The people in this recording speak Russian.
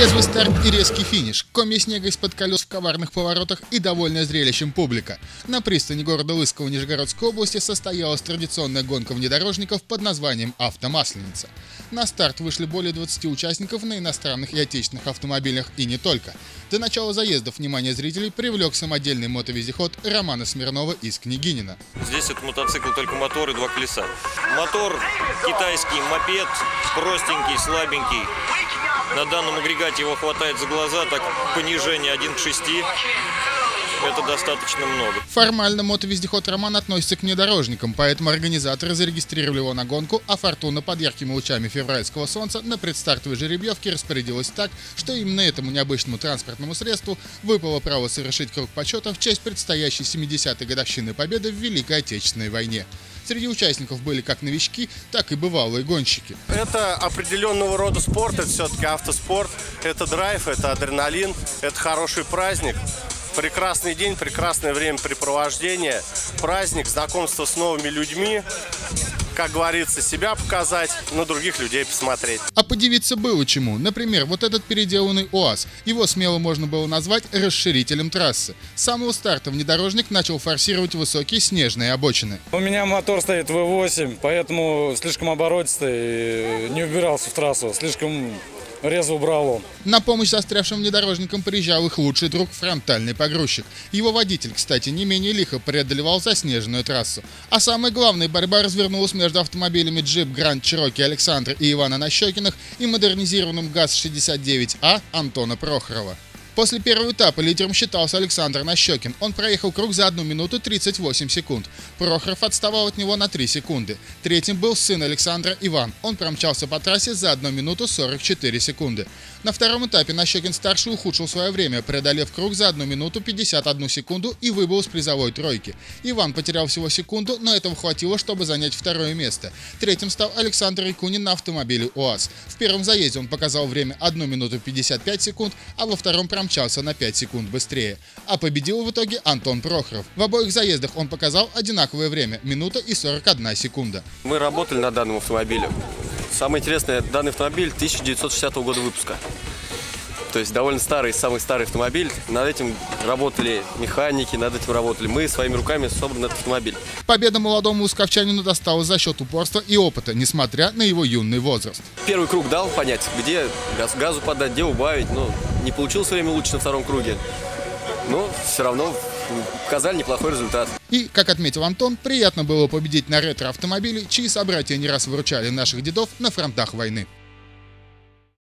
Резвый старт и резкий финиш, комья снега из-под колес в коварных поворотах и довольная зрелищем публика. На пристани города Лысково Нижегородской области состоялась традиционная гонка внедорожников под названием «Автомасленица». На старт вышли более 20 участников на иностранных и отечественных автомобилях и не только. До начала заездов внимание зрителей привлек самодельный мотовездеход Романа Смирнова из Княгинино. Здесь это мотоцикл только мотор и два колеса. Мотор китайский, мопед, простенький, слабенький. На данном агрегате его хватает за глаза, так понижение 1 к 6. Это достаточно много. Формально мотовездеход Роман относится к внедорожникам, поэтому организаторы зарегистрировали его на гонку, а фортуна под яркими лучами февральского солнца на предстартовой жеребьевке распорядилась так, что именно этому необычному транспортному средству выпало право совершить круг почета в честь предстоящей 70-й годовщины победы в Великой Отечественной войне. Среди участников были как новички, так и бывалые гонщики. Это определенного рода спорт, это все-таки автоспорт, это драйв, это адреналин, это хороший праздник. Прекрасный день, прекрасное времяпрепровождение, праздник, знакомство с новыми людьми, как говорится, себя показать, на других людей посмотреть. А подивиться было чему. Например, вот этот переделанный УАЗ. Его смело можно было назвать расширителем трассы. С самого старта внедорожник начал форсировать высокие снежные обочины. У меня мотор стоит V8, поэтому слишком оборотистый, не убирался в трассу, слишком резво брал он. На помощь застрявшим внедорожникам приезжал их лучший друг — фронтальный погрузчик. Его водитель, кстати, не менее лихо преодолевал заснеженную трассу. А самое главное, борьба развернулась между автомобилями Jeep Grand Cherokee Александра и Ивана Нащекиных и модернизированным ГАЗ-69А Антона Прохорова. После первого этапа лидером считался Александр Нащекин. Он проехал круг за 1 минуту 38 секунд. Прохоров отставал от него на 3 секунды. Третьим был сын Александра Иван. Он промчался по трассе за 1 минуту 44 секунды. На втором этапе Нащекин-старший ухудшил свое время, преодолев круг за 1 минуту 51 секунду и выбыл из призовой тройки. Иван потерял всего секунду, но этого хватило, чтобы занять второе место. Третьим стал Александр Якунин на автомобиле УАЗ. В первом заезде он показал время 1 минуту 55 секунд, а во втором промчался на 5 секунд быстрее. А победил в итоге Антон Прохоров. В обоих заездах он показал одинаковое время – минута и 41 секунда. Мы работали над данным автомобилем. Самое интересное, данный автомобиль 1960 года выпуска. То есть довольно старый, самый старый автомобиль. Над этим работали механики, над этим работали мы своими руками, собран этот автомобиль. Победа молодому лысковчанину досталась за счет упорства и опыта, несмотря на его юный возраст. Первый круг дал понять, где газу подать, где убавить. Но не получилось время лучше на втором круге. Но все равно показали неплохой результат. И, как отметил Антон, приятно было победить на ретро-автомобиле, чьи собратья не раз выручали наших дедов на фронтах войны.